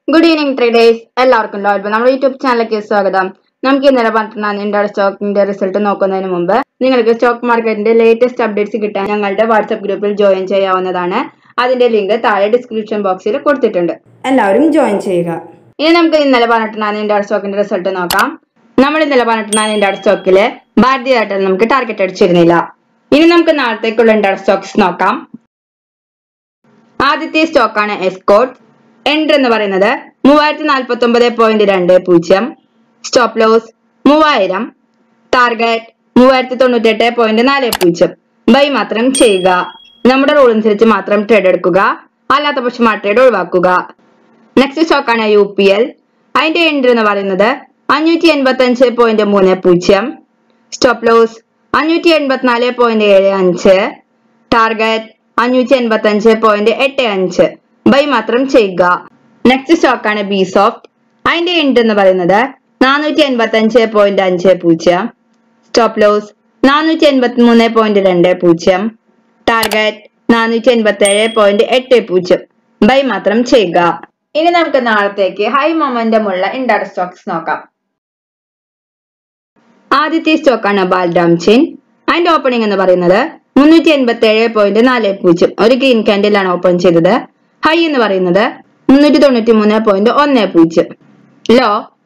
Good evening traders. എല്ലാവർക്കും ലോയൽബിൽ നമ്മുടെ YouTube ചാനലിലേക്ക് സ്വാഗതം. നമുക്ക് ഇന്നലെ പറഞ്ഞ ഇന്ത്യയുടെ സ്റ്റോക്കിന്റെ റിസൾട്ട് നോക്കുന്നതിന് മുമ്പ് നിങ്ങൾക്ക് സ്റ്റോക്ക് മാർക്കറ്റിന്റെ ലേറ്റസ്റ്റ് അപ്ഡേറ്റ്സ് കിട്ടാൻ ഞങ്ങളുടെ വാട്സ്ആപ്പ് ഗ്രൂപ്പിൽ ജോയിൻ ചെയ്യാവുന്നതാണ്. അതിന്റെ ലിങ്ക് താഴെ ഡിസ്ക്രിപ്ഷൻ ബോക്സിൽ കൊടുത്തിട്ടുണ്ട്. എല്ലാവരും ജോയിൻ ചെയ്യുക. ഇനി നമുക്ക് ഇന്നലെ പറഞ്ഞിട്ടുള്ള ഇന്ത്യയുടെ സ്റ്റോക്കിന്റെ റിസൾട്ട് നോക്കാം. നമ്മൾ ഇന്നലെ പറഞ്ഞിട്ടുള്ള ഇന്ത്യയുടെ സ്റ്റോക്കില് ഭാരതീയ എയർടെൽ നമുക്ക് ടാർഗറ്റ് അടിച്ചിരുന്നില്ല. ഇനി നമുക്ക് നാളത്തേക്കുള്ള ഇന്ത്യയുടെ സ്റ്റോക്സ് നോക്കാം. ആദ്യത്തെ സ്റ്റോക്കാണ് എസ്കോർട്ട്. എൻട്രി എന്ന് പറയുന്നത് 3049.20, സ്റ്റോപ്പ് ലോസ് 3000, ടാർഗറ്റ് 3098.40. ബൈ മാത്രം ചെയ്യുക. നമ്മുടെ റൂൾ അനുസരിച്ച് മാത്രം ട്രേഡ് എടുക്കുക, അല്ലാത്ത പക്ഷം ആ ട്രേഡ് ഒഴിവാക്കുക. നെക്സ്റ്റ് സ്റ്റോക്കാണ് UPL. അതിന്റെ എൻട്രി എന്ന് പറയുന്നത് 585.30, സ്റ്റോപ്പ് ലോസ് 584.75, ടാർഗറ്റ് 585.85. ബൈ മാത്രം ചെയ്യുക. നെക്സ്റ്റ് സ്റ്റോക്കാണ് ബിസോഫ്റ്റ്. അതിന്റെ എൻട്രി എന്ന് പറയുന്നത് 485.50, സ്റ്റോപ്പ് ലോസ് 483.20, ടാർഗറ്റ് 487.80. ബൈ മാത്രം ചെയ്യുക. ഇനി നമുക്ക് നാളത്തേക്ക് ഹൈ മൊമെന്റം ഉള്ള ഇന്ത്യയുടെ സ്റ്റോക്സ് നോക്കാം. ആദ്യത്തെ സ്റ്റോക്കാണ് ബാൽറാം ചെയിൻ. അതിന്റെ ഓപ്പണിംഗ് എന്ന് പറയുന്നത് 387.40, ഒരു ഗ്രീൻ കാൻഡിൽ ആണ് ഓപ്പൺ ചെയ്തത്. ഹൈ എന്ന് പറയുന്നത് 393.10, ലോ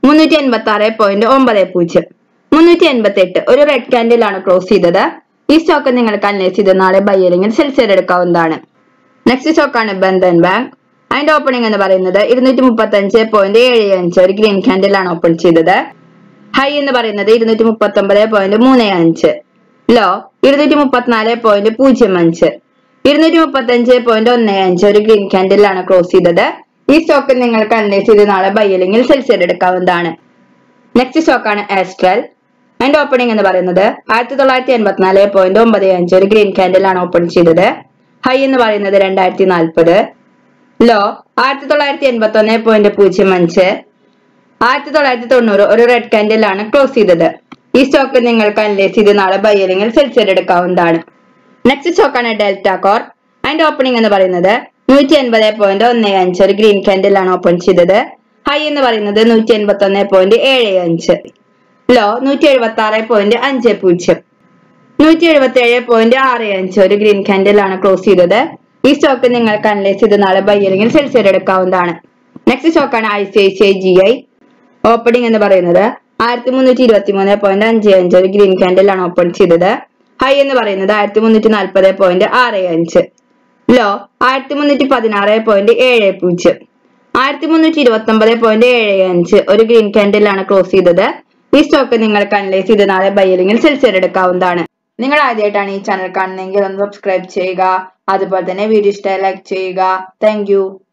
386.90, 388 ഒരു റെഡ് കാൻഡിൽ ആണ് ക്ലോസ് ചെയ്തത്. ഈ സ്റ്റോക്ക് നിങ്ങൾക്ക് അനലൈസ് ചെയ്ത് നാളെ ബൈ അല്ലെങ്കിൽ സെൽ ചെയ്ത് എടുക്കാവുന്നതാണ്. നെക്സ്റ്റ് സ്റ്റോക്കാണ് ബന്ധൻ ബാങ്ക്. അതിന്റെ ഓപ്പണിംഗ് എന്ന് പറയുന്നത് 235.75, ഒരു ഗ്രീൻ കാൻഡിൽ ആണ് ഓപ്പൺ ചെയ്തത്. ഹൈ എന്ന് പറയുന്നത് 239.35, ലോ 234.05, 235.15, ഒരു ഗ്രീൻ കാൻഡിൽ ആണ് ക്ലോസ് ചെയ്തത്. ഈ സ്റ്റോക്ക് നിങ്ങൾക്ക് അനലൈസ് ചെയ്ത് നാളെ ബൈ അല്ലെങ്കിൽ സെൽ ചെയ്ത് എടുക്കാവുന്നതാണ്. നെക്സ്റ്റ് സ്റ്റോക്കാണ് ആസ്ട്രൽ. അതിന്റെ ഓപ്പണിംഗ് എന്ന് പറയുന്നത് 1984.95, ഒരു ഗ്രീൻ കാൻഡിൽ ആണ് ഓപ്പൺ ചെയ്തത്. ഹൈ എന്ന് പറയുന്നത് 2040, ലോ 1981.05, 1990 ഒരു റെഡ് കാൻഡിൽ ആണ് ക്ലോസ് ചെയ്തത്. ഈ സ്റ്റോക്ക് നിങ്ങൾക്ക് അനലൈസ് ചെയ്ത് നാളെ ബൈ അല്ലെങ്കിൽ സെൽ ചെയ്ത് എടുക്കാവുന്നതാണ്. നെക്സ്റ്റ് സ്റ്റോക്കാണ് ഡെൽറ്റ കോർ. അതിന്റെ ഓപ്പണിംഗ് എന്ന് പറയുന്നത് 180.15, ഒരു ഗ്രീൻ കാൻഡിൽ ആണ് ഓപ്പൺ ചെയ്തത്. ഹൈ എന്ന് പറയുന്നത് 181.75, ലോ 176.50, 177.65, ഒരു ഗ്രീൻ കാൻഡിൽ ആണ് ക്ലോസ് ചെയ്തത്. ഈ സ്റ്റോക്ക് നിങ്ങൾക്ക് അനലൈസ് ചെയ്ത് നാളെ ബൈ അല്ലെങ്കിൽ സെൽ ചെയ്ത് എടുക്കാവുന്നതാണ്. നെക്സ്റ്റ് സ്റ്റോക്കാണ് ICICI. ഓപ്പണിംഗ് എന്ന് പറയുന്നത് 1323.55, ഒരു ഗ്രീൻ കാൻഡിൽ ആണ് ഓപ്പൺ ചെയ്തത്. ഹൈ എന്ന് പറയുന്നത് 1340.65, ലോ 1316.70, 1329.75, ഒരു ഗ്രീൻ കാൻഡിൽ ആണ് ക്ലോസ് ചെയ്തത്. ഈ സ്റ്റോക്ക് നിങ്ങൾക്ക് അനലൈസ് ചെയ്ത് നാളെ ബൈ അല്ലെങ്കിൽ സെൽ ചെയ്ത് എടുക്കാവുന്നതാണ്. നിങ്ങൾ ആദ്യമായിട്ടാണ് ഈ ചാനൽ കാണുന്നതെങ്കിൽ ഒന്ന് സബ്സ്ക്രൈബ് ചെയ്യുക. അതുപോലെ തന്നെ വീഡിയോ ഇഷ്ടമായി ലൈക്ക് ചെയ്യുക. Thank U.